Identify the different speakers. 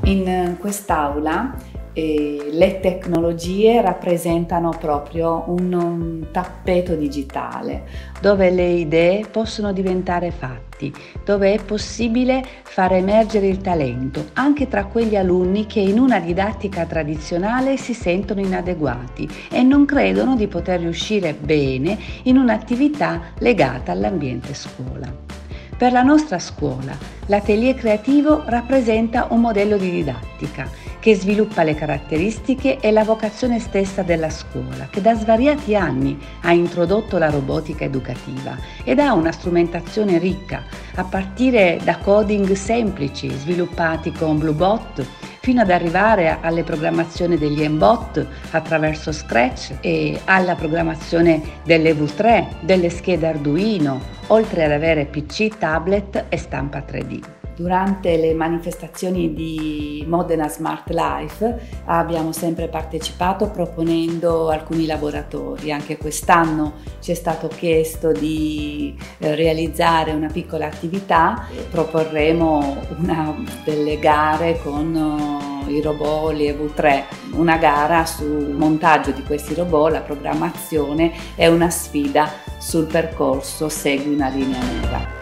Speaker 1: In quest'aula le tecnologie rappresentano proprio un tappeto digitale dove le idee possono diventare fatti, dove è possibile far emergere il talento anche tra quegli alunni che in una didattica tradizionale si sentono inadeguati e non credono di poter riuscire bene in un'attività legata all'ambiente scuola. Per la nostra scuola, l'atelier creativo rappresenta un modello di didattica che sviluppa le caratteristiche e la vocazione stessa della scuola, che da svariati anni ha introdotto la robotica educativa ed ha una strumentazione ricca, a partire da coding semplici sviluppati con Bluebot, fino ad arrivare alle programmazioni degli M-Bot attraverso Scratch e alla programmazione delle V3, delle schede Arduino, oltre ad avere PC, tablet e stampa 3D. Durante le manifestazioni di Modena Smart Life abbiamo sempre partecipato proponendo alcuni laboratori. Anche quest'anno ci è stato chiesto di realizzare una piccola attività. Proporremo delle gare con i robot, le V3, una gara sul montaggio di questi robot, la programmazione e una sfida sul percorso Segui una linea nera.